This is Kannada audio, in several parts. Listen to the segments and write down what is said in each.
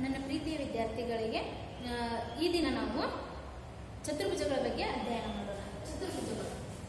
ನನ್ನ ಪ್ರೀತಿಯ ವಿದ್ಯಾರ್ಥಿಗಳಿಗೆ ಈ ದಿನ ನಾವು ಚತುರ್ಭುಜಗಳ ಬಗ್ಗೆ ಅಧ್ಯಯನ ಮಾಡೋಣ. ಚತುರ್ಭುಜಗಳು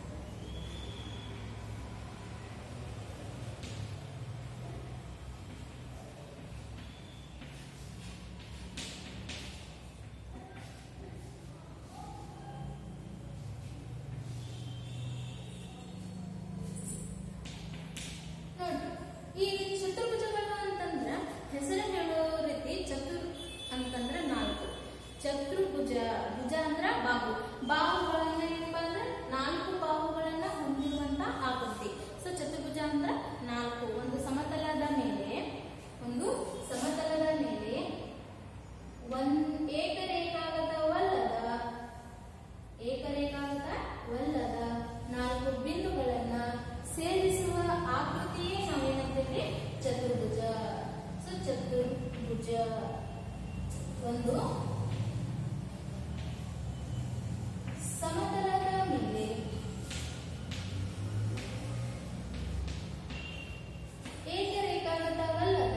ಈ ಚತುರ್ಭುಜಗಳು ಅಂತಂದ್ರ ಹೆಸರು ಹೇಳೋ ರೀತಿ ಚತುರ್ ಅಂತಂದ್ರ 4. ಚತುರ್ಭುಜ ಭುಜ ಅಂದ್ರ ಬಾಹುಗಳನ್ನ ಏನಪ್ಪಾ ಅಂದ್ರೆ 4 ಬಾಹುಗಳನ್ನ ಹೊಂದಿರುವಂತ ಆಕೃತಿ. ಸೊ ಚತುರ್ಭುಜ ಅಂದ್ರ 4. ಒಂದು ಸಮತಲದ ಮೇಲೆ ಏಕರೇಖಾಗತವಲ್ಲದ 4 ಬಿಂದುಗಳನ್ನ ಸೇರಿಸುವ ಆಕೃತಿಯೇ ನಾವೇನಂತೇವೆ ಚತುರ್ಭುಜ. ಸೊ ಚತುರ್ಭುಜ ಒಂದು ಸಮತಲದ ಮೇಲೆ ಏಕರೇಖಾಗತವಲ್ಲದ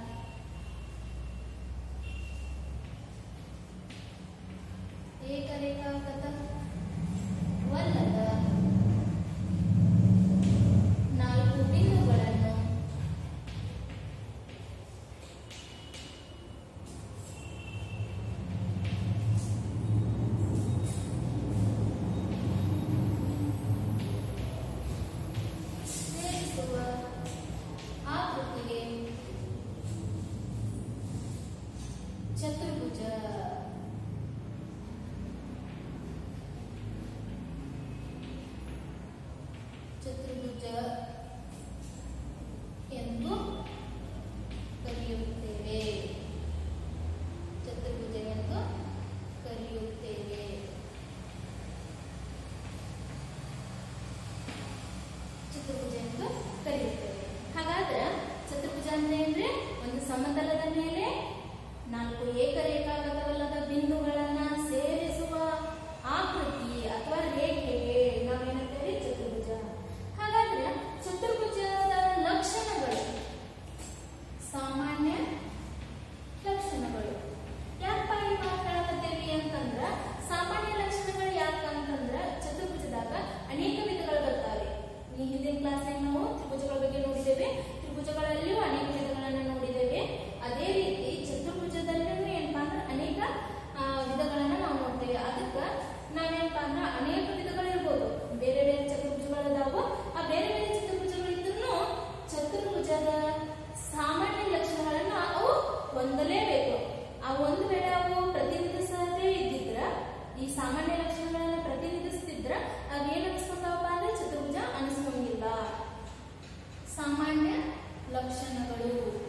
4 ಬಿಂದುಗಳನ್ನು ಸೇರಿಸುವ ಆಕೃತಿಗೆ ಚತುರ್ಭುಜ. ಚತುರ್ಭುಜ ಎಂದು ಕರೆಯುತ್ತೇವೆ. ಚತುರ್ಭುಜ ಎಂದು ಕರೆಯುತ್ತೇವೆ. ಚತುರ್ಭುಜ ಎಂದು ಕರೆಯುತ್ತೇವೆ. ಹಾಗಾದ್ರೆ ಚತುರ್ಭುಜ ಅಂದ್ರೆ ಒಂದು ಸಮತಲದ ಮೇಲೆ 4 ಏಕರೇಖಾಗತವಲ್ಲದ ಬಿಂದುಗಳನ್ನ ಸೇರಿಸುವ ಆಕೃತಿ ಅಥವಾ ರೇಖೆಗೆ ನಾವೇನಂತೇವೆ ಚತುರ್ಭುಜ. ಹಾಗಾದ್ರೆ ಚತುರ್ಭುಜದ ಲಕ್ಷಣಗಳು, ಸಾಮಾನ್ಯ ಲಕ್ಷಣಗಳು ಯಾಕಪ್ಪ ಈ ಮಾತಾಡಕತ್ತೇವಿ ಅಂತಂದ್ರ, ಸಾಮಾನ್ಯ ಲಕ್ಷಣಗಳು ಯಾಕಂತಂದ್ರ ಚತುರ್ಭುಜದಾಗ ಅನೇಕ ವಿಧಗಳು ಬರ್ತಾವೆ. ಈ ಹಿಂದಿನ ಕ್ಲಾಸ್ನಾಗ ನಾವು ತ್ರಿಭುಜಗಳ ಬಗ್ಗೆ ನೋಡಿದ್ದೇವೆ. ತ್ರಿಭುಜಗಳಲ್ಲಿಯೂ ಅನೇಕ ವಿಧಗಳನ್ನ ನೋಡಿದ್ದೇವೆ. ಅದೇ ರೀತಿ ಚತುರ್ಭುಜದಲ್ಲೂ ಏನಪ್ಪಾ ಅಂದ್ರೆ ಅನೇಕ ವಿಧಗಳನ್ನ ನಾವು ನೋಡ್ತೇವೆ. ಅದಕ್ಕ ನಾವೇನಪ್ಪಾ ಅಂದ್ರೆ ಅನೇಕ ವಿಧಗಳು ಇರ್ಬೋದು. ಬೇರೆ ಬೇರೆ ಚತುರ್ಭುಜಗಳಿದಾವು. ಆ ಬೇರೆ ಬೇರೆ ಚತುರ್ಭುಜಗಳು ಇದ್ರೂ ಚತುರ್ಭುಜದ ಸಾಮಾನ್ಯ ಲಕ್ಷಣಗಳನ್ನ ಅವು ಹೊಂದಲೇಬೇಕು. ಆ ಒಂದು ವೇಳೆ ಅವು ಪ್ರತಿನಿಧಿಸದೇ ಇದ್ದಿದ್ರ, ಈ ಸಾಮಾನ್ಯ ಲಕ್ಷಣಗಳನ್ನ ಪ್ರತಿನಿಧಿಸ್ತಿದ್ರ ಅವೇನು ಅನಿಸ್ಕೊಂತಾವಪ್ಪ ಅಂದ್ರೆ ಚತುರ್ಭುಜ ಅನಿಸ್ಕೊಂಗಿಲ್ಲ. ಸಾಮಾನ್ಯ ಲಕ್ಷಣಗಳು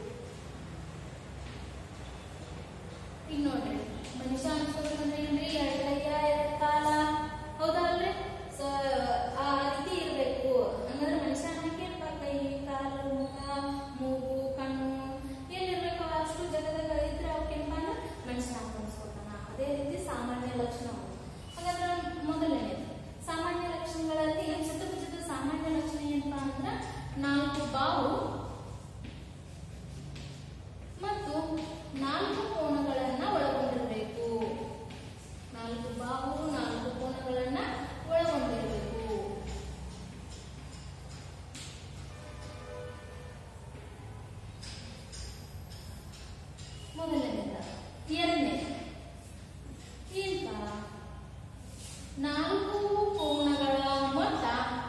ಈಗ ನೋಡ್ರಿ, ಮನುಷ್ಯ ಅನ್ಸ್ಕೊಂಡ್ರೆ ಏನ್ರಿ, 2 ಕೈಯ 2 ಕಾಲ, ಹೌದಲ್ರಿ? ಸೊ ಆ ರೀತಿ ಇರ್ಬೇಕು. ಹಂಗಂದ್ರೆ ಮನುಷ್ಯ ಅನ್ನಕ್ಕೆ ಕೈ, ಕಾಲು, ಮುಖ, ಮೂಗು, ಕಣ್ಣು ಏನಿರ್ಬೇಕು ಅಷ್ಟು ಜಗದಾಗ ಇದ್ರೆ ಅವಕ್ಕೇನಪ್ಪ ಅಂದ್ರೆ ಮನುಷ್ಯ ಅಂತ ಅನ್ಸ್ಕೊತಾನ. ಅದೇ ರೀತಿ ಸಾಮಾನ್ಯ ಲಕ್ಷಣ. ಹಾಗಾದ್ರೆ ಮೊದಲನೇದು ಸಾಮಾನ್ಯ ಲಕ್ಷಣಗಳಲ್ಲಿ ಚತುರ್ಭುಜದ ಸಾಮಾನ್ಯ ಲಕ್ಷಣ ಏನಪ್ಪಾ ಅಂದ್ರೆ 4 ಬಾಹು ಮತ್ತು 4 ಕೋನಗಳನ್ನ ಒಳಗೊಂಡಿರಬೇಕು. 4 ಬಾಹು 4 ಕೋನಗಳನ್ನ ಒಳಗೊಂಡಿರಬೇಕು. ಮೊದಲನೇದ. ಎರಡನೇ ಏನಪ್ಪ, 4 ಕೋನಗಳ ಮೊತ್ತ.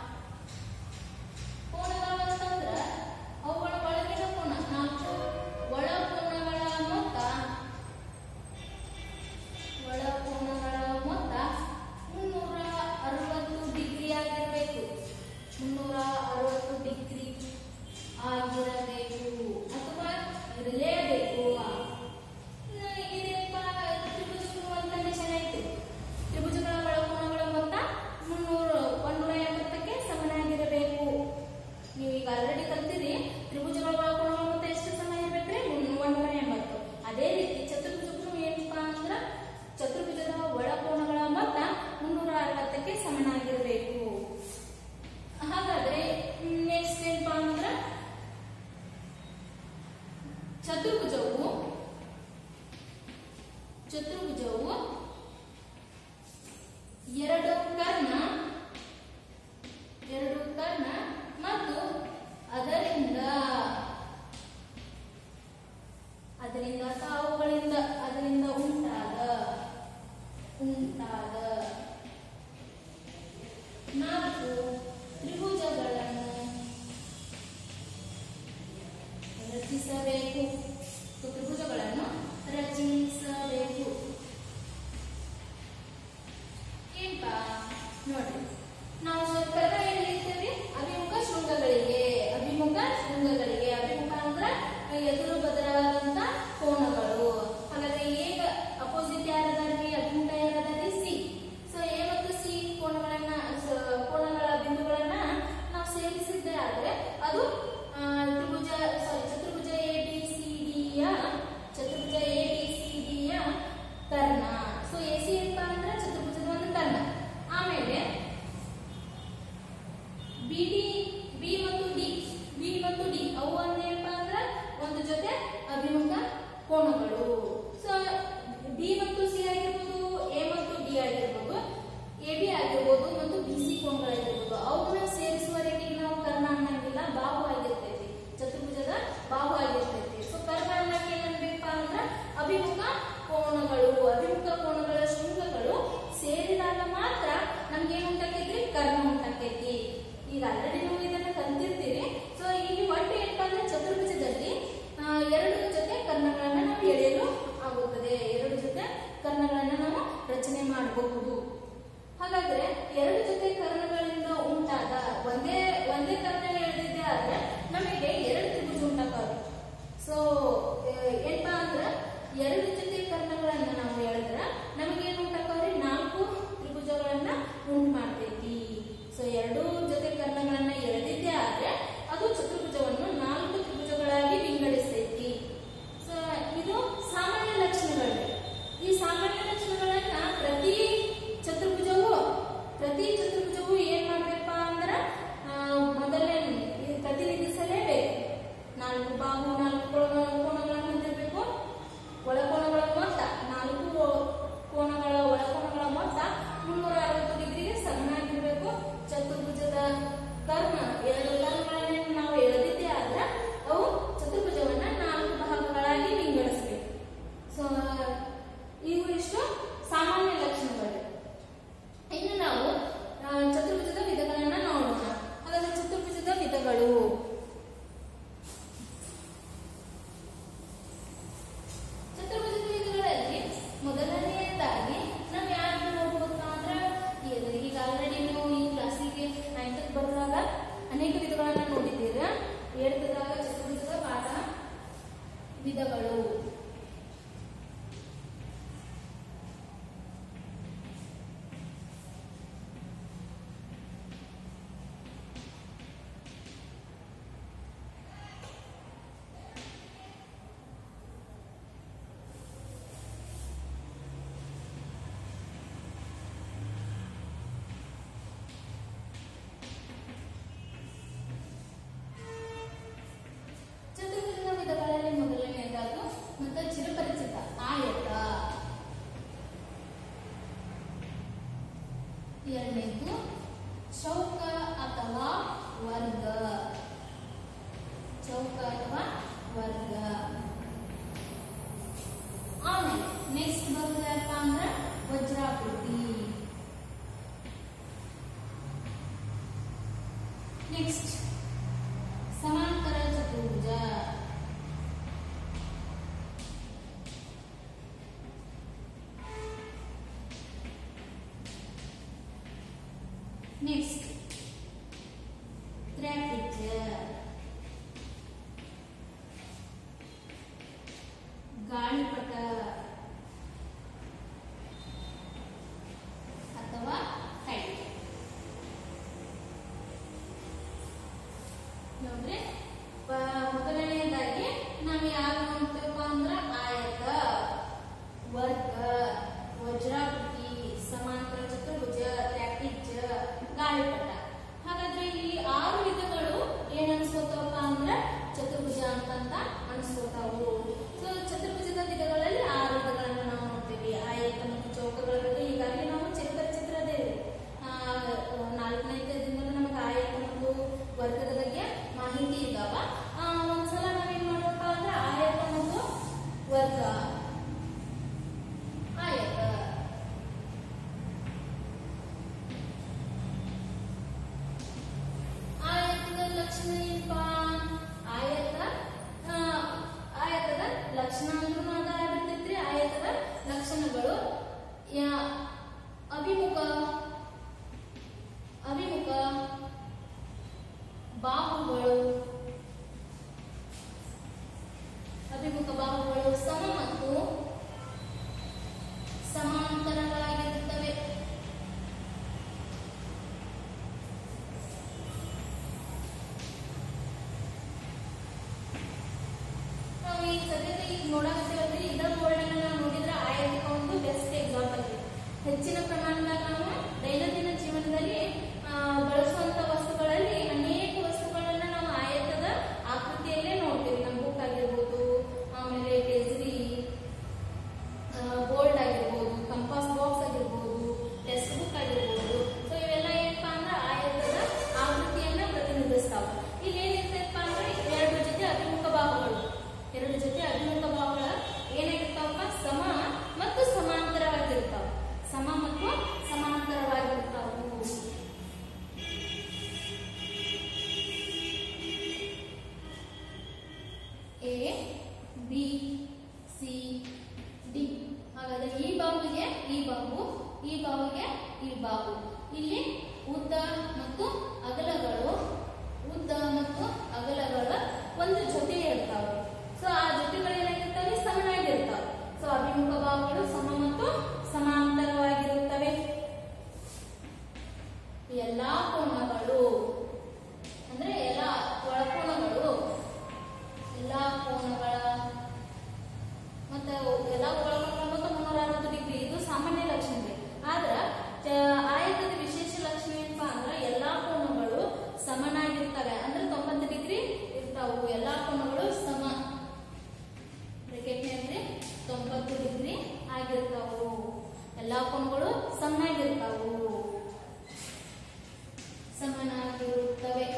ಕೋನಗಳು ಅಂತಂದ್ರ ಅವುಗಳ ಒಳಗಿನ ಕೋನ 4 ಒಳ ಕೋನಗಳ ಮೊತ್ತ 360 ಡಿಗ್ರಿ ಆಗಿರಬೇಕು. 360 ಡಿಗ್ರಿ ಆಗಿರಬೇಕು ಅಥವಾ ಇರಲೇಬೇಕು. ಇದೇನಪ್ಪ, ತ್ರಿಭುಜಗಳು ಒಂದು ಕಂಡೀಷನ್ ಐತಿ. ತ್ರಿಭುಜಗಳ ಒಳಕೋನಗಳ ಮೊತ್ತ 180ಕ್ಕೆ ಸಮನಾಗಿರಬೇಕು. ನೀವು ಈಗ ಆಲ್ರೆಡಿ ಕಲ್ತಿರಿ. ತ್ರಿಭುಜಗಳ ಒಳಕೋನಗಳ ಮೊತ್ತ ಎಷ್ಟು ಸಮ ಇರಬೇಕ್ರಿ? 180. ಅದೇ ರೀತಿ ಚತುರ್ಭುಜಗಳು ಏನಪ್ಪಾ ಅಂದ್ರ ಚತುರ್ಭುಜದ ಒಳಕೋನಗಳ ಮೊತ್ತ 360ಕ್ಕೆ ಸಮನಾಗಿರಬೇಕು. ಹಾಗಾದ್ರೆ ನೆಕ್ಸ್ಟ್ ಏನಪ್ಪಾ ಅಂದ್ರ ಚತುರ್ಭುಜವು ಚತುರ್ಭುಜವು ಎರಡು ಕರ್ಣ ಮತ್ತು ಅದರಿಂದ ಅಥವಾ ಅವುಗಳಿಂದ ಉಂಟಾದ 4 ತ್ರಿಭುಜಗಳನ್ನು ರಚಿಸಬೇಕು. ಏನಪ್ಪ ನೋಡ್ರಿ, ನಾವು ಕರ್ಣ ಎಲ್ಲಿರ್ತೇವೆ? ಅಭಿಮುಖ ಶೃಂಗಗಳಿಗೆ. ಅಭಿಮುಖ ಅಂದ್ರೆ ಎದುರು ಬದಲಾದಂತ ಕೋನಗಳು. ಹಾಗಾದ್ರೆ ಈಗ ಅಪೋಸಿಟ್ ಯಾರದಾರಿ? ಅಭಿಮುಖ ಯಾರದಾರಿ? ಸಿ. ಸೊ ಎ ಮತ್ತು ಸಿ ಕೋನಗಳ ಬಿಂದುಗಳನ್ನ ನಾವು ಸೇರಿಸಿದ್ದೆ ಆದ್ರೆ ಅದು ಚತುರ್ಭುಜ ಎಬಿಸಿಡಿಯ ಕರ್ಣ. ಸೊ ಎಸಿ ಏನಪ್ಪಾ ಅಂದ್ರೆ ಚತುರ್ಭುಜದ ಒಂದು ಕರ್ಣ. ಆಮೇಲೆ ಬಿ ಮತ್ತು ಡಿ ಅವು ಏನಪ್ಪಾ ಅಂದ್ರೆ ಒಂದು ಜೊತೆ ಅಭಿಮುಖ ಕೋನಗಳು. ಸೊ ಬಿ ಮತ್ತು ಸಿ ಆಗಿರ್ಬೋದು, ಎ ಮತ್ತು ಡಿ ಆಗಿರ್ಬೋದು, ಎ ಬಿ ಆಗಿರ್ಬೋದು ಮತ್ತು ಬಿ ಸಿ ಕೋನಗಳಾಗಿರ್ಬೋದು. ಅವುಗಳನ್ನ ಸೇರಿಸುವ ರೇಖೆಗೆ ನಾವು ಕರ್ಣ ಅನ್ನಂಗಿಲ್ಲ, ಬಾಹು ಆಗಿರ್ತೈತಿ. ಚತುರ್ಭುಜದ ಬಾಹು ಆಗಿರ್ತೈತಿ. ಸೊ ಕರ್ಣ ಅನ್ನಕ್ಕೆ ಏನನ್ಬೇಕಪ್ಪ ಅಂದ್ರೆ ಅಭಿಮುಖ ಕೋನಗಳ ಶೃಂಗಗಳು ಸೇರಿದಾಗ ಮಾತ್ರ ನಮ್ಗೆ ಏನ್ ಉಂಟಾಕೈತಿ? ಕರ್ಣ ಉಂಟಾಕೈತಿ. ಈಗ ಆಲ್ರೆಡಿ ನೀವು ಇದನ್ನ ಕಲ್ತಿರ್ತೀರಿ. ಸೊ ಇಲ್ಲಿ ಒಟ್ಟು ಏನಪ್ಪಾ ಅಂದ್ರೆ ಚತುರ್ಭುಜದಲ್ಲಿ 2 ಜೊತೆ ಕರ್ಣಗಳನ್ನ ನಾವು ಎಳೆಯಲು ಆಗುತ್ತದೆ. 2 ಜೊತೆ ಕರ್ಣಗಳನ್ನ ನಾವು ರಚನೆ ಮಾಡಬಹುದು. ಹಾಗಾದ್ರೆ 2 ಜೊತೆ ಕರ್ಣಗಳಿಂದ ಉಂಟಾದ ಒಂದೇ ಕರ್ಣ ಎಳೆದಿದ್ದೆ ಆದ್ರೆ ನಮಗೆ 2 ತ್ರಿಭುಜ ಉಂಟಾಗ್ತವೆ. ಸೊ ಏನಪ್ಪಾ ಅಂದ್ರೆ 2 ಜೊತೆ ಕರ್ಣಗಳನ್ನ ನಾವು ಎಳೆದ್ರೆ ನಮಗೆ ಏನು ಉಂಟಾಕವ್ರಿ? 4 ತ್ರಿಭುಜಗಳನ್ನ ಉಂಟು ಮಾಡ್ತೈತಿ. ಸೊ 2 ಜೊತೆ ಕರ್ಣಗಳನ್ನ ಎಳೆದಿದ್ದೆ ಆದ್ರೆ ಅದು ಚತುರ್ಭುಜವನ್ನು 4 ತ್ರಿಭುಜಗಳಾಗಿ ವಿಂಗಡಿಸ್ತೈತಿ. ಸೊ ಇದು ಸಾಮಾನ್ಯ ಲಕ್ಷಣಗಳು. ಈ ಸಾಮಾನ್ಯ ಲಕ್ಷಣಗಳನ್ನ ಪ್ರತಿ ಚತುರ್ಭುಜವು ಏನ್ ಮಾಡ್ಬೇಕಪ್ಪ ಅಂದ್ರ ಮೊದಲನೇ ಪ್ರತಿನಿಧಿಸಲೇಬೇಕು. 4 ಬಾಹು, 4 ಕೋನಗಳನ್ನು ಹೊಂದಿರಬೇಕು. ಒಳಕೋನಗಳ ಮೊತ್ತ 4 ಕೋನಗಳ ಒಳಕೋನಗಳ ಮೊತ್ತ 360 ಡಿಗ್ರಿಗೆ ಸಮನಾಗಿರ್ಬೇಕು. ಚತುರ್ಭುಜದ ಕರ್ಣ 2 ಕರ್ಣಗಳನ್ನ ನಾವು ಎಳೆದಿದ್ದೆ ಆದ್ರೆ ಅವು ಚತುರ್ಭುಜವನ್ನ 4 ಭಾಗಗಳಾಗಿ ವಿಂಗಡಿಸಬೇಕು. ಸೊ ಇವು ಇಷ್ಟು ಸಾಮಾನ್ಯ ಲಕ್ಷಣಗಳು. ಇನ್ನು ನಾವು ಚತುರ್ಭುಜದ ವಿಧಗಳನ್ನ ನೋಡೋಣ. ಹಾಗಾದ್ರೆ ಚತುರ್ಭುಜದ ವಿಧಗಳು ಮೊದಲನೆಯದಾಗಿ ನಾವು ಯಾರು ನೋಡ್ಬೋದು ಅಂದ್ರೆ ಈಗ ಆಲ್ರೆಡಿ ನೀವು ಈ ಕ್ಲಾಸಿಗೆ 9th ಬರುವಾಗ ಅನೇಕ ವಿಧಗಳನ್ನ ನೋಡಿದ್ದೀರ. 7ನೇದಾಗ ಚತುರ್ಭುಜದ ಪಾಠ ವಿಧಗಳು. ಮೊದಲನೆಯದಾಗಿ ಮತ್ತು ಚಿರಪರಿಚಿತ ಆಯತ. 2ನೇದು ಚೌಕ ಅಥವಾ ವರ್ಗ. ಆಮೇಲೆ ನೆಕ್ಸ್ಟ್ ಬರೋದಪ್ಪ ಅಂದ್ರೆ ವಜ್ರಾಕೃತಿ. ನೆಕ್ಸ್ಟ್ ಸಮಾಂತರ ಚತುರ್ಭುಜ. ನೆಕ್ಸ್ಟ್ ತ್ರಿಭುಜ. ಗಾಳಿಪಟ ಅಥವಾ ಕೈಟ್. ನೋಡ್ರಿ, ಮೊದಲನೆಯದಾಗಿ ನಾವು ಯಾರು ನೋಡ್ತೇವಪ್ಪ ಅಂದ್ರ ಆಯತ, ವರ್ಗ, ವಜ್ರಾಕೃತಿ, ಸಮಾಂತರ ಚತುರ್ಭುಜ, ತ್ರಿಭುಜ, ಗಾಳಿಪಟ. ಹಾಗಾದ್ರೆ ಈ 6 ವಿಧಗಳು ಏನ್ ಅನ್ಸ್ಕೋತಾವಪ್ಪ ಅಂದ್ರ ಚತುರ್ಭುಜ ಅಂತ ಅನ್ಸ್ಕೋತಾವು. ಸೊ ಚತುರ್ಭುಜದ ವಿಧಗಳಲ್ಲಿ 6 ಈಗ ಸದ್ಯಕ್ಕೆ ಈಗ ನೋಡಾಕತ್ತೀವಲ್ರಿ ಇದ ಬೋರ್ಡ್ ಅನ್ನ ನಾವು ನೋಡಿದ್ರೆ ಆಯತಕ್ಕೆ ಒಂದು ಬೆಸ್ಟ್ ಎಕ್ಸಾಂಪಲ್ ಇದೆ. ಹೆಚ್ಚಿನ ಪ್ರಮಾಣದಾಗ ನಾವು ದೈನಂದಿನ ಜೀವನದಲ್ಲಿ ಬಳಸುವಂತ ವಸ್ತುಗಳಲ್ಲಿ ಅನೇಕ ವಸ್ತುಗಳನ್ನ ನಾವು ಆಯತದ ಆಕೃತಿಯಲ್ಲೇ ನೋಡ್ತೀವಿ. ನಮ್ಮ ಬುಕ್ ಆಗಿರ್ಬೋದು, ಆಮೇಲೆ ಕೇಸರಿ ಬೋರ್ಡ್ ಆಗಿರ್ಬೋದು, ಕಂಪಾಸ್ ಬಾಕ್ಸ್ ಆಗಿರ್ಬೋದು, ಟೆಕ್ಸ್ಟ್ ಬುಕ್ ಆಗಿರ್ಬೋದು. ಸೊ ಇವೆಲ್ಲ ಏನಪ್ಪಾ ಅಂದ್ರೆ ಆಯತದ ಆಕೃತಿಯನ್ನ ಪ್ರತಿನಿಧಿಸ್ತಾವ. ಇಲ್ಲಿ ಏನಿರ್ತೈತಪ್ಪ ಅಂದ್ರೆ ಎರಡು ಜೊತೆ ಅಭಿಮುಖ ಬಾಹುಗಳು ಏನಾಗಿರ್ತಾವಪ್ಪ? ಸಮ ಮತ್ತು ಸಮಾಂತರವಾಗಿರ್ತಾವ. ಸಮ ಮತ್ತು ಸಮಾಂತರವಾಗಿರ್ತಾವು. A B C D. ಹಾಗಾದ್ರೆ ಈ ಬಾಹುವಿಗೆ ಈ ಬಾಹು, ಈ ಬಾಹುವಿಗೆ ಈ ಬಾಹು. ಇಲ್ಲಿ ಉದ್ದ ಮತ್ತು ಅಗಲಗಳು ಒಂದು ಜೊತೆ ಇರ್ತಾವೆ. ಸೊ ಆ ಜೊತೆಗಳು ಏನಾಗಿರ್ತಾವೆ? ಸಮನಾಗಿರ್ತಾವೆ. ಸೊ ಅಭಿಮುಖ ಬಾಹುಗಳು ಸಮ ಮತ್ತು ಸಮಾಂತರವಾಗಿರುತ್ತವೆ. ಎಲ್ಲಾ ಕೋನಗಳು ಅಂದ್ರೆ ಎಲ್ಲಾ ಒಳಕೋನಗಳು, ಎಲ್ಲಾ ಕೋನಗಳ ಮತ್ತೆ ಎಲ್ಲಾ ಒಳಕೋನಗಳು ಮತ್ತು 360 ಡಿಗ್ರಿ ಇದು ಸಾಮಾನ್ಯ ಲಕ್ಷಣ ಇದೆ. ಆದ್ರ ಆಯತದ ವಿಶೇಷ ಲಕ್ಷಣ ಏನಪ್ಪಾ ಅಂದ್ರೆ ಎಲ್ಲಾ ಕೋನಗಳು ಸಮನಾಗಿರ್ತವೆ. ಅಂದ್ರೆ 90 ಡಿಗ್ರಿ ಇರ್ತಾವು. ಎಲ್ಲಾ ಕೋನಗಳು ಸಮ ಬ್ರಾಕೆಟ್ನಲ್ಲಿ 90 ಡಿಗ್ರಿ ಆಗಿರ್ತಾವು. ಎಲ್ಲಾ ಕೋನಗಳು ಸಮನಾಗಿರ್ತಾವು, ಸಮನಾಗಿರುತ್ತವೆ.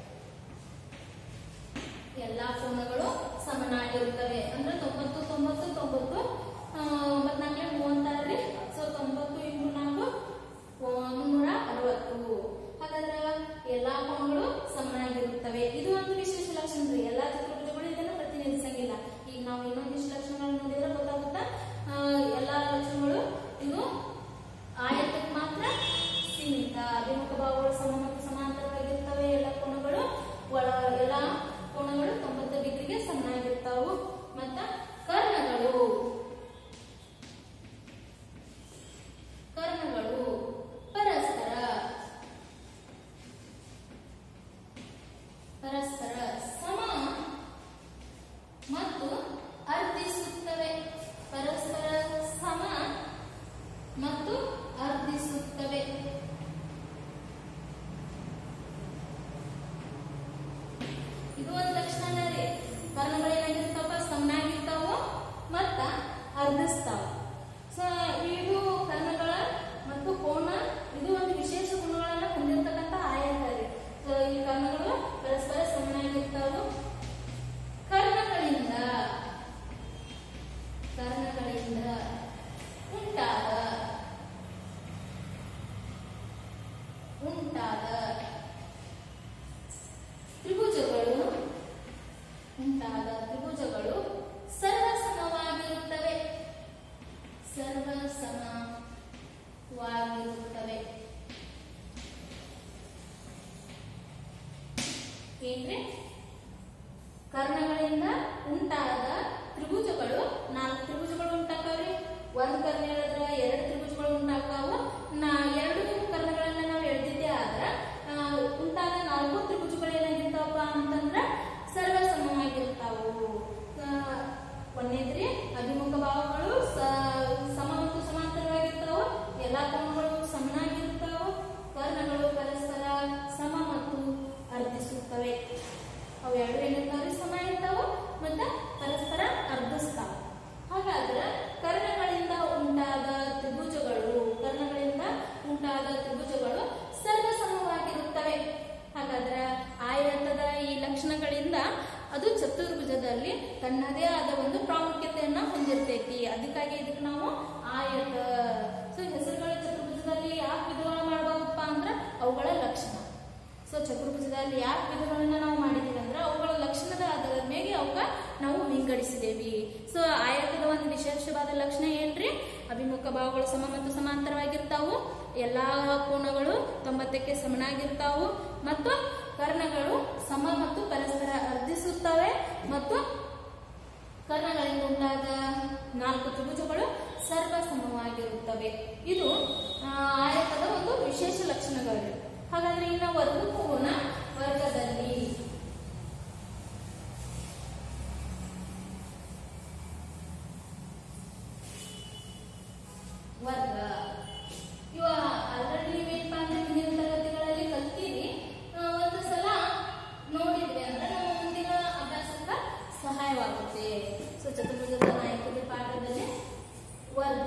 ಎಲ್ಲಾ ಕೋನಗಳು ಸಮನಾಗಿರುತ್ತವೆ ಅಂದ್ರೆ 90 90 90 94 36. ಸೊ 90 × 4 360. ಹಾಗಾದ್ರೆ ಎಲ್ಲಾ ಕೋನಗಳು ಸಮನಾಗಿರುತ್ತವೆ. ಇದು ಒಂದು ವಿಶೇಷ ಲಕ್ಷಣ ರೀ. ಎಲ್ಲಾ ಚತುರ್ಭುಜಗಳು ಇದನ್ನ ಪ್ರತಿನಿಧಿಸಂಗಿಲ್ಲ. ಈಗ ನಾವು ಇನ್ನೊಂದಿಷ್ಟು ಲಕ್ಷಣಗಳನ್ನು ನೋಡಿದ್ರೆ ಗೊತ್ತಾಗುತ್ತಾ? ಎಲ್ಲಾ ಲಕ್ಷಣಗಳು ಇದು ಆಯತಕ್ಕೆ ಮಾತ್ರ ಸೀಮಿತ. ಅಭಿಮುಖ ಬಾಹುಗಳು ಸಮ ಮತ್ತು ಸಮಾಂತರವಾಗಿರ್ತವೆ. ಎಲ್ಲಾ ಕೋನಗಳು ಎಲ್ಲಾ ಕೋನಗಳು 90 ಡಿಗ್ರಿಗೆ ಸಮನಾಗಿರ್ತಾವು. ಮತ್ತ ಕರ್ಣಗಳು ಪರಸ್ಪರ ಸಮ ಮತ್ತು ಅರ್ಧಿಸುತ್ತವೆ. ಪರಸ್ಪರ ಸಮ ಮತ್ತು ಅರ್ಧಿಸುತ್ತವೆ. ಇದು ಒಂದು ಲಕ್ಷಣ ರೀ. ಕರ್ಣಗಳು ಏನಾಗಿರ್ತಾವ? ಸಮನಾಗಿರ್ತಾವ ಮತ್ತ ಅರ್ಧಿಸ್ತಾವ. ಸೊ ಇದು ಕರ್ಣಗಳ ಮತ್ತು ಕೋನ ಇದು ಒಂದು ವಿಶೇಷ ಗುಣಗಳನ್ನ ಹೊಂದಿರತಕ್ಕಂತ ಆಯತ ರೀ. ಸೊ ಈ ಕರ್ಣಗಳು ಪರಸ್ಪರ ಸಮನಾಗಿರ್ತಾವು. ಕರ್ಣಗಳಿಂದ ಉಂಟಾದ ತ್ರಿಭುಜಗಳು ಸರ್ವಸಮವಾಗಿರುತ್ತವೆ. ಏನ್ರಿ? ಕರ್ಣಗಳಿಂದ ಉಂಟಾದ ತ್ರಿಭುಜಗಳು 4 ತ್ರಿಭುಜಗಳು ಉಂಟಾಕಾವ್ರಿ. ಒಂದು ಕರ್ಣ ಹೇಳಿದ್ರೆ 2 ತ್ರಿಭುಜಗಳು ಉಂಟಾಕಾವು. 2 ಕರ್ಣಗಳನ್ನ ನಾವು ಎಳ್ದಿದ್ದೆ ಆದ್ರ ಉಂಟಾದ 4 ತ್ರಿಭುಜಗಳು ಏನಾಗಿರ್ತಾವಪ್ಪ ಅಂತಂದ್ರ ಸರ್ವಸಮವಾಗಿರ್ತಾವು. ಒಂದೇದ್ರಿ ಅಭಿಮುಖ ಬಾಹುಗಳು ಸಮ ಮತ್ತು ಸಮಾಂತರವಾಗಿರ್ತಾವ. ಎಲ್ಲಾ ಕೋನಗಳು ಸಮನಾಗಿರ್ತಾವ. ಕರ್ಣಗಳು ಪರಸ್ಪರ ಸಮ ಮತ್ತು ಅರ್ಧಿಸುತ್ತವೆ. ಅವು ಎರಡು ಏನಿರ್ತಾವ್ರಿ? ಸಮ ಇರ್ತಾವ ಮತ್ತ ಪರಸ್ಪರ ಅರ್ಧಿಸ್ತಾವ. ಹಾಗಾದ್ರೆ ಕರ್ಣಗಳಿಂದ ಉಂಟಾದ ತ್ರಿಭುಜಗಳು ಸರ್ವಸಮವಾಗಿರುತ್ತವೆ. ಹಾಗಾದ್ರೆ ಆಯತದ ಈ ಲಕ್ಷಣಗಳಿಂದ ಅದು ಚತುರ್ಭುಜದಲ್ಲಿ ತನ್ನದೇ ಆದ ಒಂದು ಪ್ರಾಮುಖ್ಯತೆಯನ್ನ ಹೊಂದಿರ್ತೈತಿ. ಅದಕ್ಕಾಗಿ ಇದಕ್ಕೆ ನಾವು ಆಯತ. ಸೊ ಹೆಸರುಗಳ ಚತುರ್ಭುಜದಲ್ಲಿ ಯಾಕೆ ವಿಧಗಳು ಮಾಡಬಹುದಪ್ಪ ಅಂದ್ರ ಅವುಗಳ ಲಕ್ಷಣ. ಸೊ ಚತುರ್ಭುಜದಲ್ಲಿ ಯಾಕೆ ವಿಧಗಳನ್ನ ನಾವು ಮಾಡಿದೀವಿ ಅಂದ್ರೆ ಅವುಗಳ ಲಕ್ಷಣದ ಆಧಾರದ ಮೇಲೆ ಅವಕ್ಕ ನಾವು ವಿಂಗಡಿಸಿದೇವಿ. ಸೊ ಆಯತದ ಒಂದು ವಿಶೇಷವಾದ ಲಕ್ಷಣ ಏನ್ರಿ? ಅಭಿಮುಖ ಬಾಹುಗಳು ಸಮ ಮತ್ತು ಸಮಾಂತರವಾಗಿರ್ತಾವು. ಎಲ್ಲಾ ಕೋನಗಳು 90ಕ್ಕೆ ಸಮನಾಗಿರ್ತಾವು ಮತ್ತು ಕರ್ಣಗಳು ಸಮ ಮತ್ತು ಪರಸ್ಪರ ಅರ್ಧಿಸುತ್ತವೆ ಮತ್ತು ಕರ್ಣಗಳಿಂದ ಉಂಟಾದ 4 ತ್ರಿಭುಜಗಳು ಸರ್ವಸಮವಾಗಿರುತ್ತವೆ. ಇದು ಆಯತದ ಒಂದು ವಿಶೇಷ ಲಕ್ಷಣಗಳು. ಹಾಗಾದ್ರೆ ಇನ್ನು ವರ್ಗಕೋನ ವರ್ಗದಲ್ಲಿ ಸಹಾಯವಾಗುತ್ತೆ. ಸೊ ಚತುರ್ಭುಜದ ನಾಯಕತೆ ಪಾಠದಲ್ಲಿ ವರ್ಗ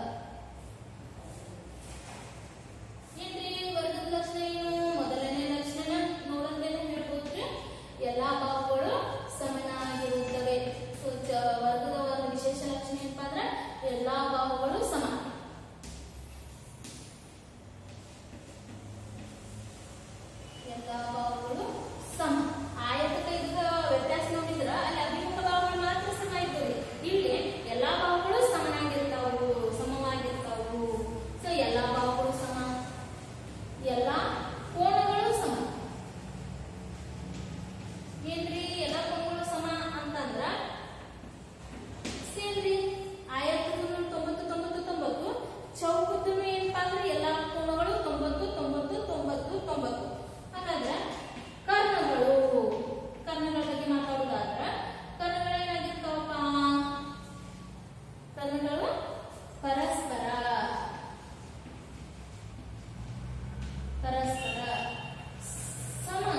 ಏನ್ರಿ ವರ್ಗದ ಲಕ್ಷಣ ಏನು? ಮೊದಲನೇ ಲಕ್ಷಣ ನೋಡೋದೇನೆ ಹೇಳ್ಬೋದ್ರಿ, ಎಲ್ಲಾ ಬಾಹುಗಳು ಸಮನಾಗಿರುತ್ತವೆ. ಸೊ ವರ್ಗದ ಒಂದು ವಿಶೇಷ ಲಕ್ಷಣ ಏನಪ್ಪಾ ಅಂದ್ರೆ ಎಲ್ಲಾ ಬಾಹುಗಳು ಸಮ. ಎಲ್ಲಾ ಬಾಹುಗಳು ಸಮ. ಆಯತಕ ಇದಕ್ಕ ವ್ಯತ್ಯಾಸ ನೋಡಿದ್ರ ಅಲ್ಲಿ ಅಭಿಮುಖ ಬಾಹುಗಳು ಮಾತ್ರ ಸಮ ಇದ್ದವು. ಇಲ್ಲಿ ಎಲ್ಲಾ ಬಾಹುಗಳು ಸಮನಾಗಿರ್ತಾವು, ಸಮವಾಗಿರ್ತಾವು. ಸೊ ಎಲ್ಲಾ ಬಾಹುಗಳು ಸಮ, ಎಲ್ಲಾ ಕೋನಗಳು ಸಮ. ಏನ್ರಿ ಎಲ್ಲಾ ಕೋನಗಳು ಸಮ ಅಂತಂದ್ರ ಸೇನ್ರಿ ಆಯತಕ್ಕೂ 90 90 90, ಚೌಕಕ್ಕೂ ಏನಪ್ಪಾ ಅಂದ್ರೆ ಎಲ್ಲಾ ಕೋನಗಳು 90 90 90 90. ಹಾಗಾದ್ರೆ ಕರ್ಣಗಳ ಬಗ್ಗೆ ಮಾತಾಡೋದಾದ್ರ ಕರ್ಣಗಳು ಏನಾಗಿರ್ತಾವಪ್ಪ? ಕರ್ಣಗಳು ಪರಸ್ಪರ ಸಮ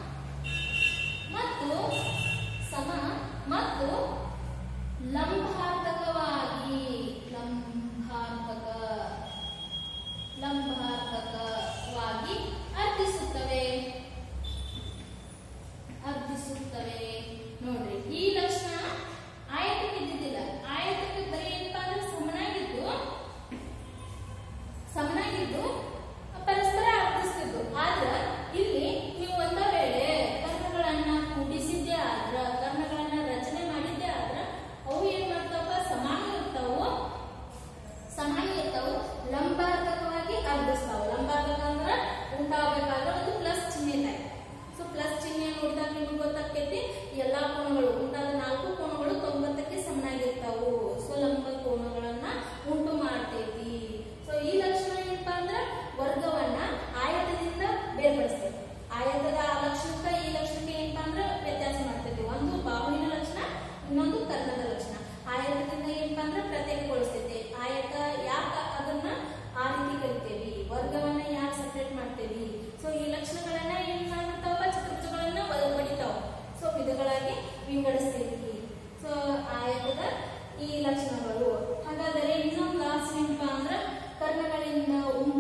ಮತ್ತು ಲಂಬಾರ್ಥಕವಾಗಿ ಅರ್ಧಿಸುತ್ತವೆ. ನೋಡ್ರಿ, ಈ ಲಕ್ಷಣ ಆಯತಕ್ಕೆ ಇದ್ದಿದ್ದಿಲ್ಲ. ಆಯತಕ್ಕೆ ಬರೀ ಏನಪ್ಪಾ ಅಂದ್ರೆ ಸಮನಾಗಿದ್ದು ಪರಸ್ಪರ ಅರ್ಧಿಸ್ತಿದ್ದು. ಆದ್ರ ಇಲ್ಲಿ ನೀವು ಒಂದ ವೇಳೆ ಕರ್ಣಗಳನ್ನ ಕೂಡಿಸಿದ್ದೇ ಆದ್ರ, ಕರ್ಣಗಳನ್ನ ರಚನೆ ಮಾಡಿದ್ದೇ ಆದ್ರ ಅವು ಏನ್ ಮಾಡ್ತಾವಪ್ಪ? ಸಮಾನ ಲಂಬಾರ್ಥಕವಾಗಿ ಅರ್ಧಿಸ್ತಾವ. ಲಂಬಾರ್ಥಕ ಅಂದ್ರ ಉಂಟಾಗಬೇಕಾದ್ರೆ ಒಂದು ಪ್ಲಸ್ ಚಿಹ್ನೆ ಇದೆ. ಸೊ ಪ್ಲಸ್ ಚಿಹ್ನೆ ನೋಡಿದಾಗ ನಿಮ್ಗೆ ಗೊತ್ತಾಗ್ತೈತಿ ಎಲ್ಲಾ ಕೋನಗಳು ಉಂಟಾದ 4 ಕೋನಗಳು 90ಕ್ಕೆ ಸಮನಾಗಿರ್ತಾವು. ಸೊ ಲಂಬ ಕೋನಗಳನ್ನ ಉಂಟು ಮಾಡ್ತೈತಿ. ಸೊ ಈ ಲಕ್ಷಣ ಏನಪ್ಪಾ ಅಂದ್ರ ವರ್ಗವನ್ನ ಆಯತದಿಂದ ಬೇರ್ಪಡಿಸ್ತೈತಿ. ಆಯತದ ಆ ಲಕ್ಷಣಕ್ಕ ಈ ಲಕ್ಷಣಕ್ಕೆ ಏನಪ್ಪಾ ಅಂದ್ರ ವ್ಯತ್ಯಾಸ ಮಾಡ್ತೈತಿ. ಒಂದು ಬಾಹುವಿನ ಲಕ್ಷಣ, ಇನ್ನೊಂದು ಕರ್ಣದ ಲಕ್ಷಣ. ಆಯತದಿಂದ ಏನಪ್ಪಾ ಅಂದ್ರ ಪ್ರತ್ಯೇಕಗೊಳಿಸ್ತೈತಿ. ಆಯತ ಯಾಕ ಅದನ್ನ ಆ ರೀತಿ ಕರಿತೇವಿ, ವರ್ಗವನ್ನ ಯಾಕೆ ಸಪರೇಟ್ ಮಾಡ್ತೇವಿ? ಸೊ ಈ ಲಕ್ಷಣಗಳನ್ನ ಏನ್ ಮಾಡ್ತಾವ? ಚತುರ್ಭುಜಗಳನ್ನ ಪಡಿತಾವ. ಸೊ ವಿಧಗಳಾಗಿ ವಿಂಗಡಿಸ್ತೇವಿ. ಸೊ ಆಯತದ ಈ ಲಕ್ಷಣಗಳು. ಹಾಗಾದರೆ ಇನ್ನೊಂದು ಲಾಸ್ಟ್ ಏನಪ್ಪಾ ಅಂದ್ರ ಕರ್ಣಗಳಿಂದ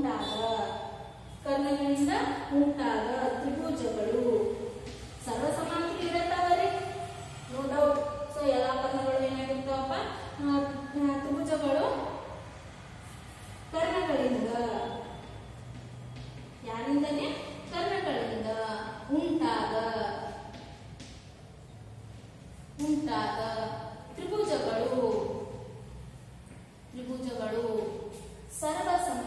ಉಂಟಾದ ತ್ರಿಭುಜಗಳು ಸರ್ವಸಮಾಂತರ ಇರತ್ತಾವರಿ, ನೋ ಡೌಟ್. ಸೊ ಎಲ್ಲಾ ಕರ್ಣಗಳು ಏನಾಗಿರ್ತಾವಪ್ಪ? ತ್ರಿಭುಜಗಳು ಕರ್ಣಗಳಿಂದ, ಯಾರಿಂದನೇ? ಕರ್ಣಗಳಿಂದ ಉಂಟಾದ ತ್ರಿಭುಜಗಳು ಸರ್ವಸಮ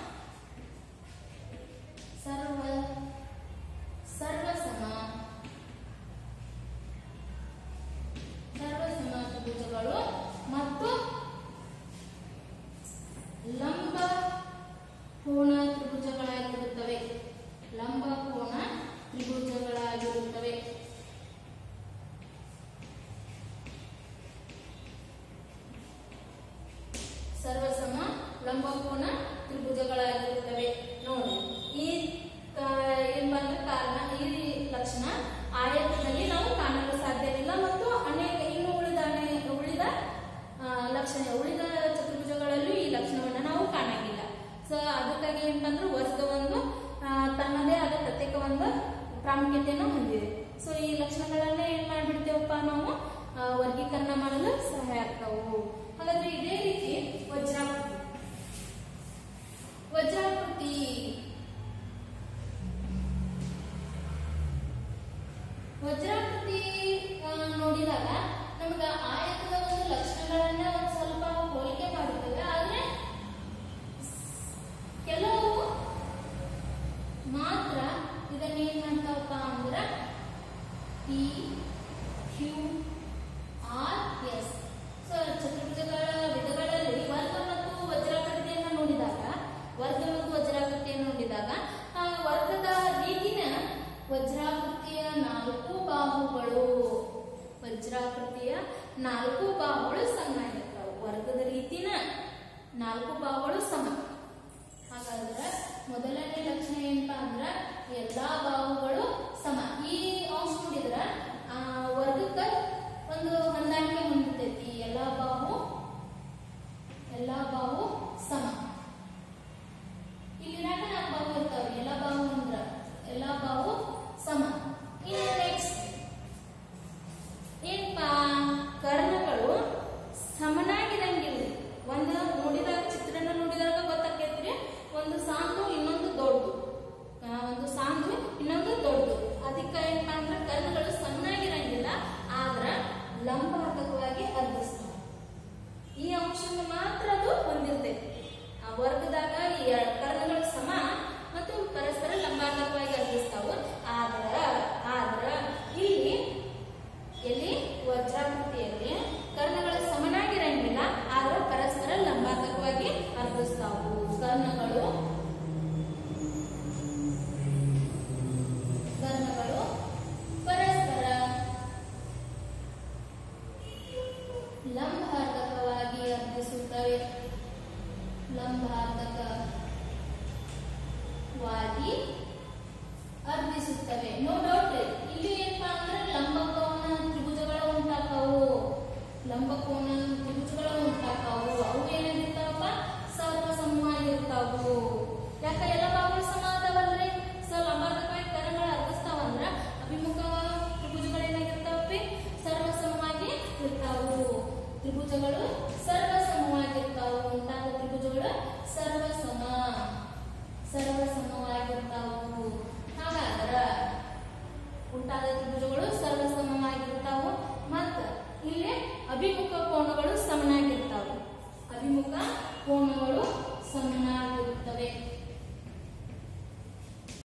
ತ್ರಿಭುಜಗಳು ಮತ್ತು ಲಂಬ ಕೋನ ತ್ರಿಭುಜಗಳಾಗಿರುತ್ತವೆ. ಸರ್ವಸಮ ಲಂಬಕೋನ ತ್ರಿಭುಜಗಳಾಗಿರುತ್ತವೆ. ನೋಡಿ, ಈ ಏನ್ ಬಂದ ಕಾರಣ, ಈ ಲಕ್ಷಣ ಆಯತದಲ್ಲಿ ನಾವು ಕಾಣಲು ಸಾಧ್ಯವಿಲ್ಲ ಮತ್ತು ಇನ್ನು ಉಳಿದ ಚತುರ್ಭುಜಗಳಲ್ಲೂ ಈ ಲಕ್ಷಣವನ್ನ ನಾವು ಕಾಣಂಗಿಲ್ಲ. ಸೊ ಅದಕ್ಕಾಗಿ ಏನಂತಂದ್ರೆ ವರ್ಗ ಒಂದು ತನ್ನದೇ ಆದ ಪ್ರತ್ಯೇಕ ಒಂದು ಪ್ರಾಮುಖ್ಯತೆಯನ್ನು ಹೊಂದಿದೆ. ಸೊ ಈ ಲಕ್ಷಣಗಳನ್ನ ಏನ್ ಮಾಡ್ಬಿಡ್ತೇವಪ್ಪ ನಾವು ವರ್ಗೀಕರಣ ಮಾಡಲು ಸಹಾಯ ಆಗ್ತಾವು. ಹಾಗಾದ್ರೆ ಇದೇ ರೀತಿ ವಜ್ರಾಕೃತಿ ನೋಡಿದಾಗ ನಮ್ಗ ಆಯತದ ಒಂದು ಲಕ್ಷಣಗಳನ್ನ ಒಂದ್ ಸ್ವಲ್ಪ ಹೋಲಿಕೆ ಮಾಡುತ್ತೇವೆ. ಆದ್ರೆ ಕೆಲವು ಮಾತ್ರ ಇದನ್ನ ಏನ್ ಮಾಡ್ತಾವಪ್ಪ ಅಂದ್ರ P, Q, R, S. So ಚತುರ್ಭುಜಗಳ ವಿಧಗಳಲ್ಲಿ ವರ್ಗ ಮತ್ತು ವಜ್ರಾಕೃತಿಯನ್ನು ನೋಡಿದಾಗ ವರ್ಗದ ರೀತಿನ ವಜ್ರಾಕೃತಿಯ 4 ಬಾಹುಗಳು ಸಮ ಇರ್ತಾವೆ. ವರ್ಗದ ರೀತಿನ 4 ಬಾಹುಗಳು ಸಮ. ಹಾಗಾದ್ರೆ ಮೊದಲನೇ ಲಕ್ಷಣ ಏನಪ್ಪಾ ಅಂದ್ರ ಎಲ್ಲಾ ಬಾಹುಗಳು ಸಮ. ಈ ಅಂಶ ನೋಡಿದ್ರ ವರ್ಗಕ್ಕ ಒಂದು ಲಂಬಾರ್ಧಕವಾಗಿ ಅರ್ಧಿಸುತ್ತವೆ. ಲಂಬಾರ್ಧಕವಾಗಿ ಅರ್ಧಿಸುತ್ತವೆ. ನೋ ಡೌಟ್ ಇಲ್ಲಿ ಏನಪ್ಪಾ ಅಂದ್ರೆ ಲಂಬಕೋನ ತ್ರಿಭುಜಗಳ ಉಂಟಾಕವು. ಲಂಬಕೋನ ತ್ರಿಭುಜಗಳ ಉಂಟಾಕವು. ಅವು ಏನಾಗಿರ್ತಾವಪ್ಪ? ಸರ್ವಸಮವಾಗಿರ್ತಾವು. ಯಾಕ ಎಲ್ಲ ಭಾಗಗಳು ಸಮ ಅದಾವಲ್ರಿ? ಸೊ ಲಂಬಾರ್ಧಕವಾಗಿ ಕರಗಳ ಅರ್ಧಿಸ್ತಾವಂದ್ರ ಅಭಿಮುಖ ತ್ರಿಭುಜಗಳು ಏನಾಗಿರ್ತಾವಪ್ಪಿ? ಸರ್ವಸಮವಾಗಿ ಇರ್ತಾವು. ತ್ರಿಭುಜಗಳು ಸರ್ವಸಮವಾಗಿರ್ತಾವು. ಉಂಟಾದ ತ್ರಿಭುಜಗಳು ಸರ್ವಸಮವಾಗಿರ್ತಾವು. ಹಾಗಾದ್ರ ಉಂಟಾದ ತ್ರಿಭುಜಗಳು ಸರ್ವಸಮವಾಗಿರ್ತಾವು. ಮತ್ತ ಇಲ್ಲಿ ಅಭಿಮುಖ ಕೋನಗಳು ಸಮನಾಗಿರ್ತಾವೆ. ಅಭಿಮುಖ ಕೋನಗಳು ಸಮನಾಗಿರುತ್ತವೆ.